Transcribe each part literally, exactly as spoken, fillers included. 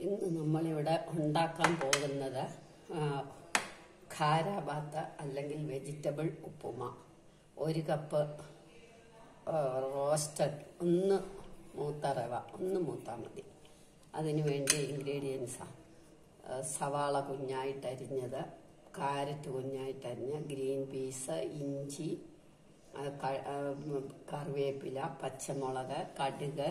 ഇന്ന് നമ്മളിവിടെ ഉണ്ടാക്കാൻ പോകുന്നത് ഖാരാബാത്ത് അല്ലെങ്കിൽ വെജിറ്റബിൾ ഉപ്പുമ. ഒരു കപ്പ് റോസ്റ്റഡ്, ഒന്ന് മൂത്ത റവ, ഒന്ന് മൂത്താൽ മതി. അതിന് വേണ്ടി ഇൻഗ്രീഡിയൻസാണ്: സവാള കുഞ്ഞായിട്ടരിഞ്ഞത്, കാരറ്റ് കുഞ്ഞായിട്ടരിഞ്ഞ, ഗ്രീൻ പീസ്, ഇഞ്ചി, കറിവേപ്പില, പച്ചമുളക്, കടുക്,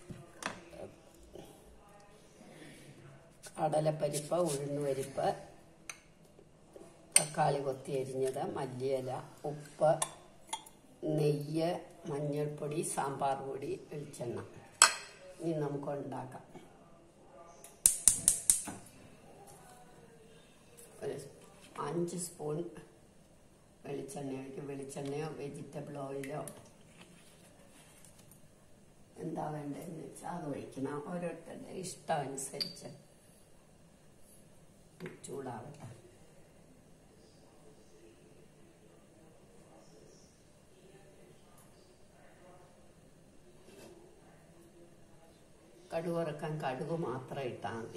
കടലപ്പരിപ്പ്, ഉഴുന്നുപരിപ്പ്, തക്കാളി കൊത്തി അരിഞ്ഞത്, മല്ലിയില, ഉപ്പ്, നെയ്യ്, മഞ്ഞൾപ്പൊടി, സാമ്പാർ പൊടി, വെളിച്ചെണ്ണ. ഇനി നമുക്ക് ഉണ്ടാക്കാം. ഒരു അഞ്ച് സ്പൂൺ വെളിച്ചെണ്ണ ഒഴിക്കും. വെളിച്ചെണ്ണയോ വെജിറ്റബിൾ ഓയിലോ എന്താ വേണ്ടതെന്ന് വെച്ചാൽ അത് ഒഴിക്കണം. ഓരോരുത്തരുടെ ഇഷ്ടം അനുസരിച്ച്. ചൂടാവട്ടെ. കടുക് വറുക്കാൻ കടുക് മാത്രം ഇട്ടാൽ മതി.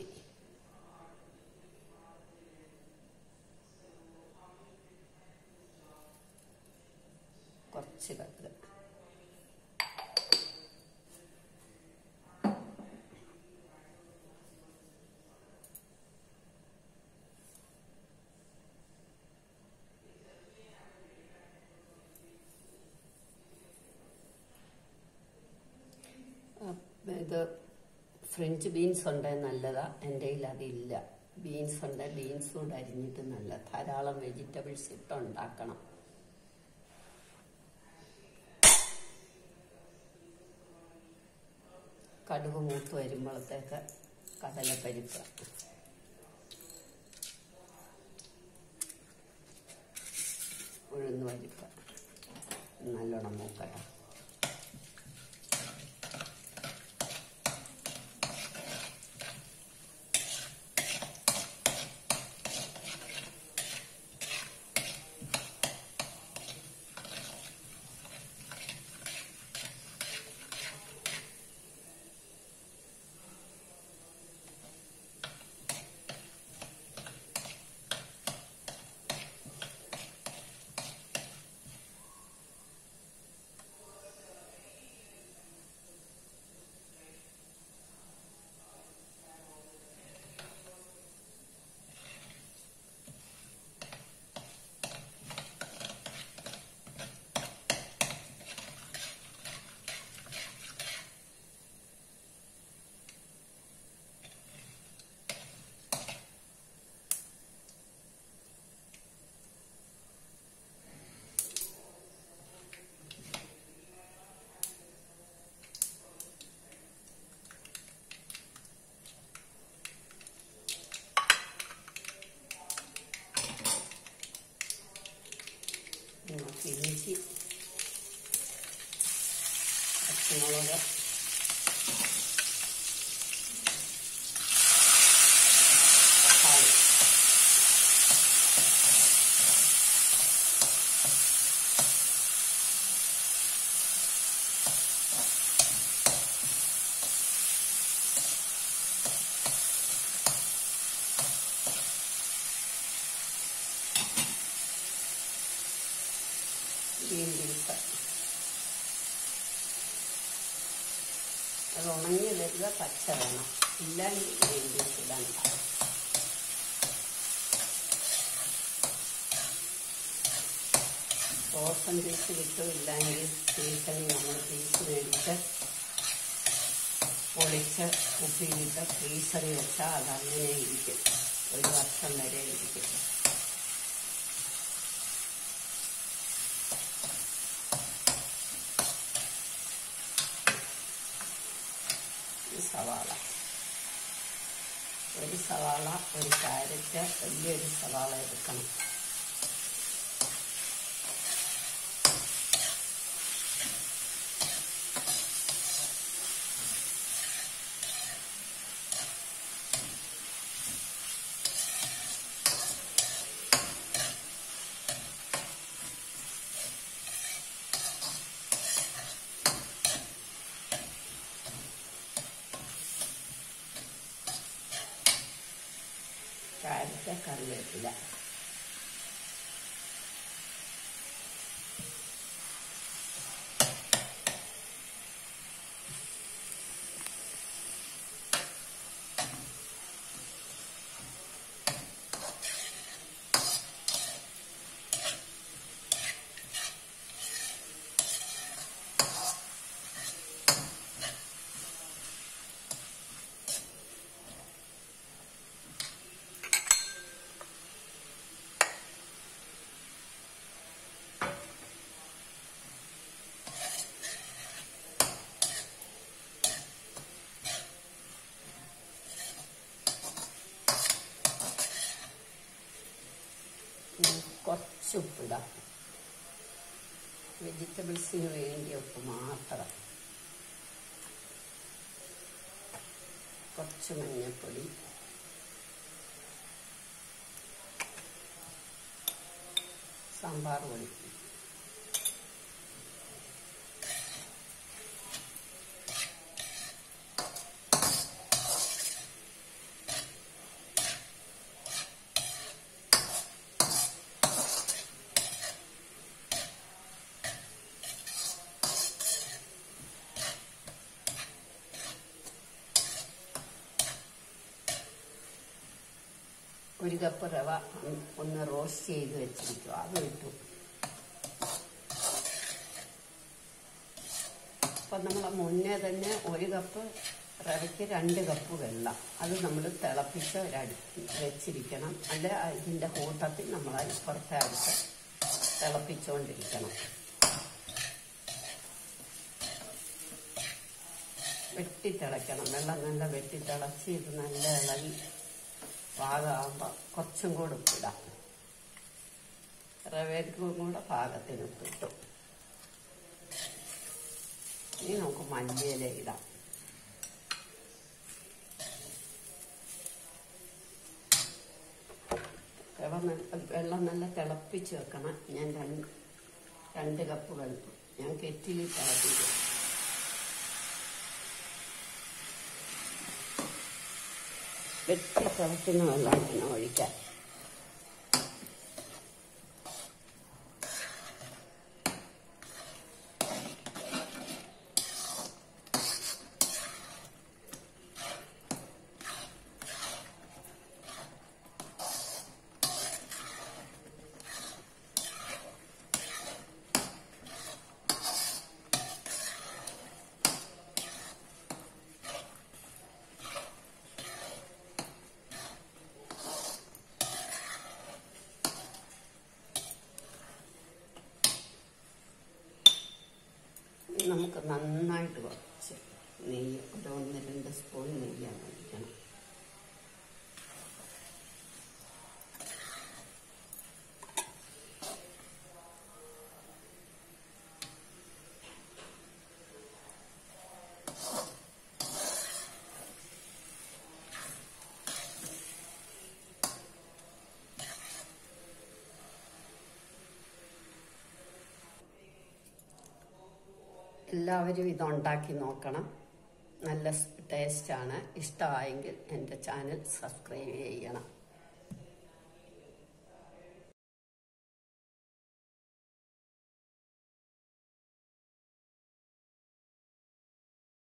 കുറച്ച് കടുക്, ഇത് ഫ്രഞ്ച് ബീൻസ് ഉണ്ടെങ്കിൽ നല്ലതാ. എൻ്റെ കയ്യിൽ അതില്ല. ബീൻസ് ഉണ്ട്, ബീൻസ് കൂടെ അരിഞ്ഞിട്ട് നല്ല ധാരാളം വെജിറ്റബിൾസ് ഇട്ട് ഉണ്ടാക്കണം. കടുക് മൂത്ത് വരുമ്പോഴത്തേക്ക് കടലപ്പരിപ്പ്, ഉഴുന്നുപരിപ്പ് നല്ലോണം മൂക്കട്ടെ. ഇഞ്ചി, പച്ചമുളക്, തക്കാളി, ഗ്രീൻ പീസ്. അത് ഉണങ്ങി വരിക, പച്ച വേണം, ഇല്ലെങ്കിൽ ഗ്രീൻ പീസ് ഇടണ്ട. ഫ്രോസൺ പീസ് കിട്ടും, ഇല്ലെങ്കിൽ പീസിന് നമ്മൾ പീസ് മേടിച്ച് പൊളിച്ച് കുപ്പിയിലിട്ട് ഫ്രീസറിൽ വെച്ചാൽ അതങ്ങനെ ഇരിക്കും, ഒരു വർഷം വരെ ഇരിക്കും. സവാള, ഒരു സവാള, ഒരു ക്യാരറ്റ്, വലിയൊരു സവാള എടുക്കണം. കുറച്ച് കറിവേപ്പില. കുറച്ച് ഉപ്പിടാം, വെജിറ്റബിൾസിന് വേണ്ടിയ ഉപ്പ് മാത്രം. കുറച്ച് മഞ്ഞൾപ്പൊടി, സാമ്പാർ പൊടി, ഒരു കപ്പ് റവ ഒന്ന് റോസ്റ്റ് ചെയ്ത് വെച്ചിരിക്കും, അത് ഇട്ടു. അപ്പം നമ്മൾ മുന്നേ തന്നെ ഒരു കപ്പ് റവയ്ക്ക് രണ്ട് കപ്പ് വെള്ളം അത് നമ്മൾ തിളപ്പിച്ച് വെച്ചിരിക്കണം. അല്ല ഇതിൻ്റെ കൂട്ടത്തിൽ നമ്മൾ ഇപ്പുറത്തെ അടുത്ത് തിളപ്പിച്ചുകൊണ്ടിരിക്കണം. വെട്ടിത്തിളയ്ക്കണം, വെള്ളം നല്ല വെട്ടിത്തിളച്ച് ഇത് നല്ല ഇളകി പാകമാകുമ്പോൾ കുറച്ചും കൂടെ ഉപ്പിടാം. റവയ്ക്കും കൂടെ പാകത്തിന് ഉപ്പിട്ടു. ഇനി നമുക്ക് മല്ലിയില ഇടാം. റവ വെള്ളം നല്ല തിളപ്പിച്ച് വെക്കണം. ഞാൻ രണ്ട് രണ്ട് കപ്പ് വെള്ളം ഞാൻ കെറ്റിൽ തിളപ്പിക്കും. വെട്ടി തിളയ്ക്കുന്ന വെള്ളം വേണം ഒഴിക്കാൻ. നമുക്ക് നന്നായിട്ട് കുറച്ച് നെയ്യ്, ഒരു ഒന്ന് രണ്ട് സ്പൂൺ നെയ്യാണ് ഒഴിക്കണം. എല്ലാവരും ഇതുണ്ടാക്കി നോക്കണം, നല്ല ടേസ്റ്റാണ്. ഇഷ്ടമായെങ്കിൽ എൻ്റെ ചാനൽ സബ്സ്ക്രൈബ് ചെയ്യണം.